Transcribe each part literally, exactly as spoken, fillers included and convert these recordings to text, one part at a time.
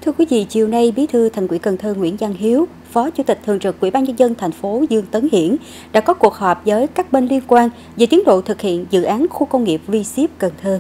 Thưa quý vị, chiều nay, Bí thư Thành ủy Cần Thơ Nguyễn Văn Hiếu, Phó Chủ tịch Thường trực Ủy ban Nhân dân thành phố Dương Tấn Hiển đã có cuộc họp với các bên liên quan về tiến độ thực hiện dự án khu công nghiệp V ship Cần Thơ.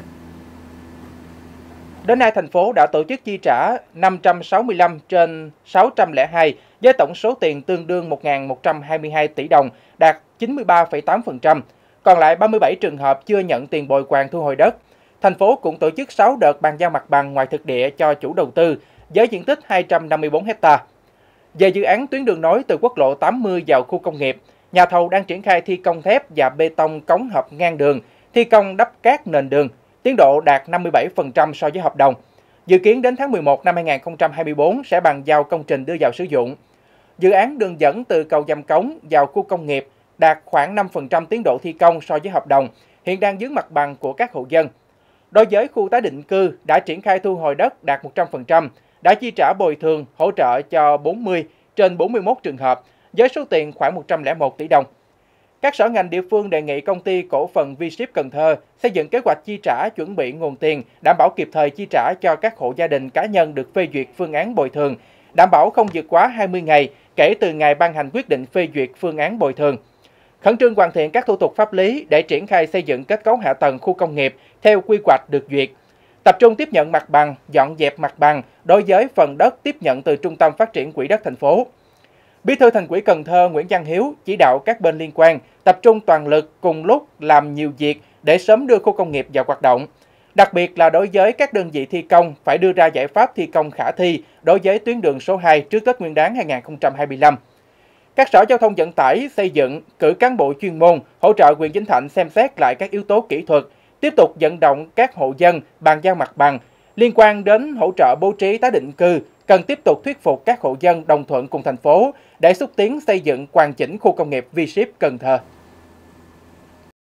Đến nay, thành phố đã tổ chức chi trả năm trăm sáu mươi lăm trên sáu trăm lẻ hai với tổng số tiền tương đương một nghìn một trăm hai mươi hai tỷ đồng, đạt chín mươi ba phẩy tám phần trăm. Còn lại ba mươi bảy trường hợp chưa nhận tiền bồi hoàn thu hồi đất. Thành phố cũng tổ chức sáu đợt bàn giao mặt bằng ngoài thực địa cho chủ đầu tư với diện tích hai trăm năm mươi tư héc ta. Về dự án tuyến đường nối từ quốc lộ tám mươi vào khu công nghiệp, nhà thầu đang triển khai thi công thép và bê tông cống hợp ngang đường, thi công đắp cát nền đường, tiến độ đạt năm mươi bảy phần trăm so với hợp đồng. Dự kiến đến tháng mười một năm hai nghìn không trăm hai mươi tư sẽ bàn giao công trình đưa vào sử dụng. Dự án đường dẫn từ cầu Giàm Cống vào khu công nghiệp đạt khoảng năm phần trăm tiến độ thi công so với hợp đồng, hiện đang vướng mặt bằng của các hộ dân. Đối với khu tái định cư đã triển khai thu hồi đất đạt một trăm phần trăm, đã chi trả bồi thường hỗ trợ cho bốn mươi trên bốn mươi mốt trường hợp với số tiền khoảng một trăm lẻ một tỷ đồng. Các sở ngành địa phương đề nghị công ty cổ phần V ship Cần Thơ xây dựng kế hoạch chi trả, chuẩn bị nguồn tiền, đảm bảo kịp thời chi trả cho các hộ gia đình cá nhân được phê duyệt phương án bồi thường, đảm bảo không vượt quá hai mươi ngày kể từ ngày ban hành quyết định phê duyệt phương án bồi thường. Khẩn trương hoàn thiện các thủ tục pháp lý để triển khai xây dựng kết cấu hạ tầng khu công nghiệp theo quy hoạch được duyệt. Tập trung tiếp nhận mặt bằng, dọn dẹp mặt bằng đối với phần đất tiếp nhận từ Trung tâm Phát triển Quỹ đất thành phố. Bí thư Thành ủy Cần Thơ Nguyễn Văn Hiếu chỉ đạo các bên liên quan tập trung toàn lực cùng lúc làm nhiều việc để sớm đưa khu công nghiệp vào hoạt động. Đặc biệt là đối với các đơn vị thi công phải đưa ra giải pháp thi công khả thi đối với tuyến đường số hai trước Tết Nguyên đán hai nghìn không trăm hai mươi lăm. Các sở giao thông vận tải, xây dựng cử cán bộ chuyên môn hỗ trợ huyện Vĩnh Thạnh xem xét lại các yếu tố kỹ thuật, tiếp tục vận động các hộ dân bàn giao mặt bằng. Liên quan đến hỗ trợ bố trí tái định cư, cần tiếp tục thuyết phục các hộ dân đồng thuận cùng thành phố để xúc tiến xây dựng hoàn chỉnh khu công nghiệp V ship Cần Thơ.